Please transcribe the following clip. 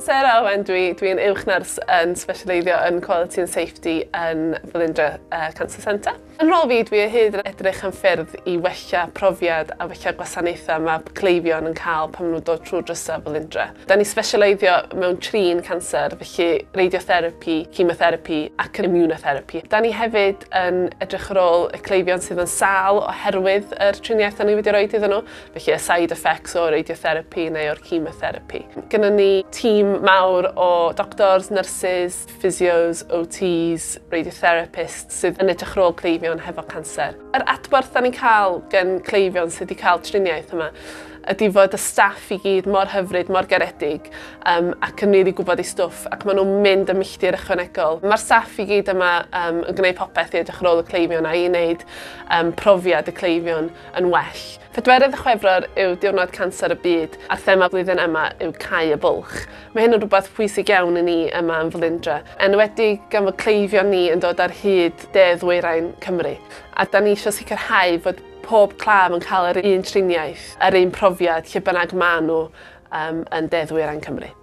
Sarah Owen, dwi'n uwch nyrs yn specialeiddio yn Quality and Safety yn Felindre Cancer Centre. Yn rôl fi, dwi hyd yn edrych yn ffyrdd i wella profiad a wella gwasanaethau mae cleifion yn cael pan maen nhw'n dod trwy drysau Felindre. Da ni specialeiddio mewn trin cancer, felly radiotherapy, chemotherapy ac immunotherapy. Da ni hefyd yn edrych ar ôl y cleifion sydd yn sâl oherwydd yr triniaeth da ni wedi rhoi iddyn nhw, felly y side effects o radiotherapy neu o'r chemotherapy. Gyda ni tîm mawr o doctors, nurses, physios, OTs, radiotherapists sydd yn edrych ar ôl cleifion hefo cancer. Yr adborth da ni'n cael gan cleifion sydd wedi cael triniaeth yma ydy fod y staff i gyd mor hyfryd, mor garedig ac yn rili gwybod ei stwff ac maen nhw'n mynd ym milltir ychwanegol. Mae'r staff i gyd yma yn gwneud popeth i edrych ar ôl y cleifion a i wneud profiad y cleifion yn well. Pedwerydd y Chwefror yw diwrnod cancer y byd a'r thema flwyddyn yma yw cau y bwlch. Mae hyn yn rhywbeth pwysig iawn i ni yma yn Felindre. Enwedig gan fod cleifion ni yn dod ar hyd de-ddwyrain Cymru. A da ni eisiau sicrhau fod pob claf yn cael yr un triniaeth, yr un profiad lle bynnag maen nhw yn de-ddwyrain Cymru.